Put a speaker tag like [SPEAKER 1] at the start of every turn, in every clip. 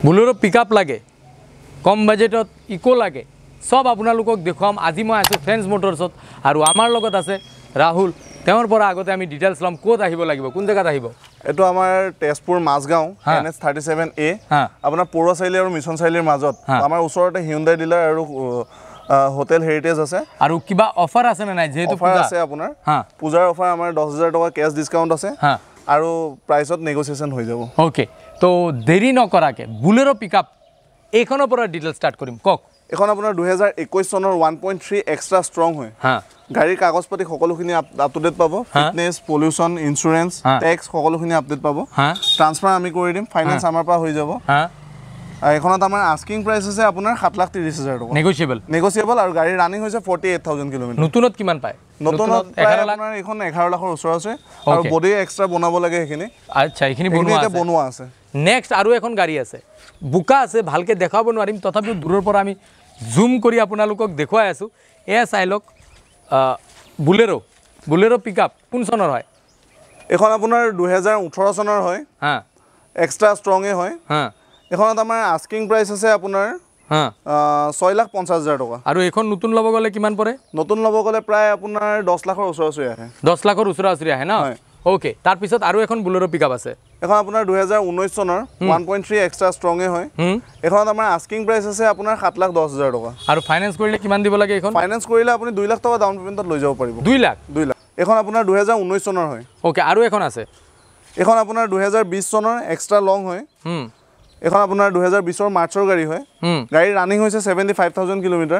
[SPEAKER 1] Bolero pickup lage, কম বাজেটত eco লাগে সব আপোনালোকক দেখুৱাম আজি মই আছো ফ্ৰেন্ডছ মোটৰছত আৰু আমাৰ লগত আছে ৰাহুল তেওঁৰ পৰা আগতে আমি ডিটেইলছ লম ক'ত আহিব লাগিব কোন জায়গাত আহিব
[SPEAKER 2] এটো আমাৰ তেজপুৰ মাছগাঁও NH 37A আপোনাৰ পৌৰ চাইলি আৰু মিছন চাইলিৰ মাজত আমাৰ ওচৰতে হিউন্ডাই ডিলাৰ আৰু হোটেল হেৰিটেজ আছে
[SPEAKER 1] আৰু কিবা অফাৰ আছে না নাই যেহেতু
[SPEAKER 2] অফাৰ আছে আপোনাৰ পূজাৰ অফাৰ আমাৰ 10000 টকা কেছ ডিসকাউন্ট আছে আৰু প্ৰাইসত নেগোসিয়েশন হৈ যাব
[SPEAKER 1] ওকে তো দেৰি নকৰাকে বুলেৰো পিকআপ এখনৰ পৰা ডিটেইল স্টাৰ্ট কৰিম কক
[SPEAKER 2] এখন আপোনাৰ 2021 চনৰ 1.3 এক্সট্ৰা ষ্ট্ৰং হয় গাড়ীৰ কাগজপত্র সকলোখিনি আপ টু ডেট পাব ফিটনেস পলিউশন ইন্স্যুরেন্স ট্যাক্স সকলোখিনি আপডেট পাব ট্রান্সফার আমি কৰি দিম ফাইনান্স আমাৰ পৰা হৈ যাব এখনত আমাৰ আস্কিং প্রাইস আছে আপোনাৰ 7,30,000 টকা নেগোসিয়েবল আৰু গাড়ী ৰানিং হৈছে 48000 কিলোমিটাৰ
[SPEAKER 1] নতুনত কিমান পায়
[SPEAKER 2] নতুনত আপোনাৰ এখন 11 লাখৰ ওচৰ আছে আৰু বডি এক্সট্ৰা বনাব লাগে এখিনি
[SPEAKER 1] আচ্ছা এখিনি
[SPEAKER 2] বনোৱা আছে
[SPEAKER 1] নেক্সট আৰু এখন গাড়ী আছে বুকা আছে ভালকে দেখাব নোৱাৰিম তথাপিও দূৰৰ পৰা আমি জুম কৰি আপোনালোকক দেখুৱাই আছো এ চাইলক বুলেৰো পিকআপ কোন চনৰ হয়
[SPEAKER 2] এখন আপোনাৰ 2018 চনৰ হয় এক্সট্ৰা ষ্ট্ৰং এ হয় এখনত আমাৰ আস্কিং প্রাইস আছে আপোনাৰ 6,50,000 টকা
[SPEAKER 1] আৰু এখন নতুন লব গলে কিমান পৰে
[SPEAKER 2] নতুন লব গলে প্ৰায় আপোনাৰ 10 লাখৰ ওচৰা-ওচৰি আহে
[SPEAKER 1] 10 লাখৰ ওচৰা-ওচৰি আহে না ওকে তাৰ পিছত আৰু এখন বুলেৰো পিকআপ আছে
[SPEAKER 2] এখন আপোনাৰ 2019 চনৰ 1.3 এক্সট্ৰা ষ্ট্ৰং এ হয় এখনত আমাৰ আস্কিং প্রাইস আছে আপোনাৰ 7,10,000 টকা
[SPEAKER 1] আৰু ফাইনান্স কৰিলে কিমান দিব লাগে এখন
[SPEAKER 2] ফাইনান্স কৰিলে আপুনি 2 লাখ টকা ডাউন পেমেন্টত লৈ যাব পাৰিব
[SPEAKER 1] 2 লাখ
[SPEAKER 2] এখন আপোনাৰ 2019 চনৰ হয়
[SPEAKER 1] ওকে আৰু এখন আছে
[SPEAKER 2] এখন আপোনাৰ 2020 চনৰ এক্সট্ৰা লং হয় এখন আপোনাৰ 2020 ৰ মাৰ্চৰ গাড়ী হয় গাড়ী ৰানিং হৈছে 75000 কিলোমিটাৰ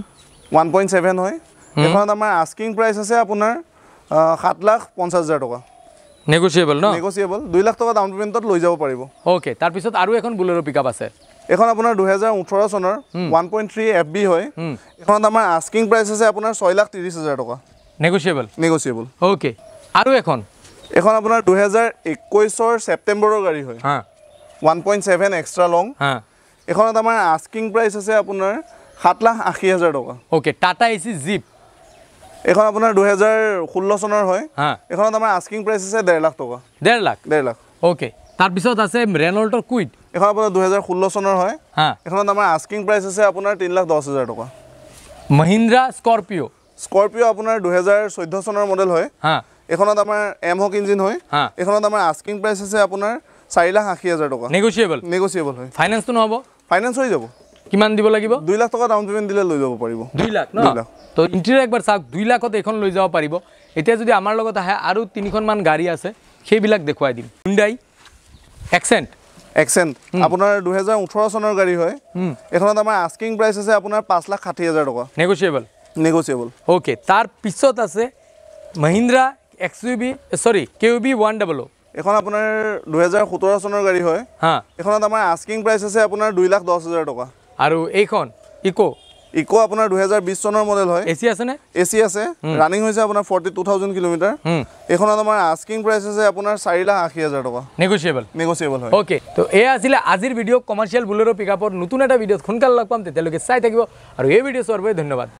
[SPEAKER 2] 1.7 হয় এখনত আমাৰ আস্কিং প্রাইস আছে আপোনাৰ 7,50,000 টকা
[SPEAKER 1] নেগোসিয়েবল ন
[SPEAKER 2] নেগোসিয়েবল 2 লাখ টকা ডাউন পেমেন্টত লৈ যাব পাৰিব
[SPEAKER 1] ওকে তাৰ পিছত আৰু এখন বুলেৰো পিকআপ আছে
[SPEAKER 2] এখন আপোনাৰ 2018 চনৰ 1.3 FB হয় এখনত আমাৰ আস্কিং প্রাইস আছে আপোনাৰ 6,30,000 টকা নেগোসিয়েবল
[SPEAKER 1] ওকে আৰু এখন
[SPEAKER 2] আপোনাৰ 2021 ৰ সেপ্টেম্বৰৰ গাড়ী হয় 1.7 এক্সট্ৰা লং এখনত আমাৰ আস্কিং প্রাইস আছে আপোনাৰ 7,80,000 টকা
[SPEAKER 1] ওকে টাটা এসি জিপ
[SPEAKER 2] এখন আপোনাৰ 2016 চনৰ হয় এখনত আমাৰ আস্কিং প্রাইস আছে 1.5 লাখ টকা
[SPEAKER 1] 1.5 লাখ ওকে তাৰ পিছত আছে ৰেনল্টৰ কুইট
[SPEAKER 2] এখন আপোনাৰ 2016 চনৰ হয় এখনত আমাৰ আস্কিং প্রাইস আছে আপোনাৰ 3,10,000 টকা
[SPEAKER 1] মহিন্দ্ৰা স্কৰপিও আপোনাৰ 2014 চনৰ মডেল হয় এখনত আমাৰ এম হক ইঞ্জিন হয় এখনত আমাৰ আস্কিং প্রাইস আছে আপোনাৰ 4,80,000 টকা নেগোসিয়েবল হয় ফাইনান্স তো নহব
[SPEAKER 2] ফাইনান্স হৈ যাব
[SPEAKER 1] কিমান দিব লাগিব
[SPEAKER 2] 2 লাখ টকা ডাউন পেমেন্ট দিলে লৈ যাব পাৰিব
[SPEAKER 1] 2 লাখ ন তো ইন্টেৰিয়ৰ একবাৰ চাওক 2 লাখত এখন লৈ যাব পাৰিব এতিয়া যদি আমাৰ লগত আহে আৰু 3খন মান গাড়ী আছে সেইবিলাক দেখুৱাই দিম হুন্ডাই
[SPEAKER 2] এক্সেন্ট আপোনাৰ 2018 চনৰ গাড়ী হয় এখনত আমাৰ আস্কিং প্রাইস আছে আপোনাৰ 5,60,000 টকা নেগোসিয়েবল
[SPEAKER 1] ওকে তাৰ পিছত আছে মহিন্দ্ৰা কিউবি 100
[SPEAKER 2] এখন আপোনাৰ 2017 চনৰ গাড়ী হয় এখনত আমাৰ আস্কিং প্রাইস আছে আপোনাৰ 2,10,000 টকা
[SPEAKER 1] আৰু এইখন ইকো আপোনাৰ 2020 চনৰ মডেল হয় এসি আছে নে
[SPEAKER 2] এসি আছে ৰানিং হৈছে আপোনাৰ 42,000 কিলোমিটাৰ এখনত আমাৰ আস্কিং প্রাইস আছে আপোনাৰ 4,80,000 টকা নেগোসিয়েবল হয়
[SPEAKER 1] ওকে তো এই আছিল আজিৰ ভিডিও কমাৰ্শিয়াল বুলেৰো পিকআপৰ নতুন এটা ভিডিওত খুনকাল লগ পাম তেতিয়ালৈকে চাই থাকিব আৰু এই ভিডিও চোৱাৰ বাবে ধন্যবাদ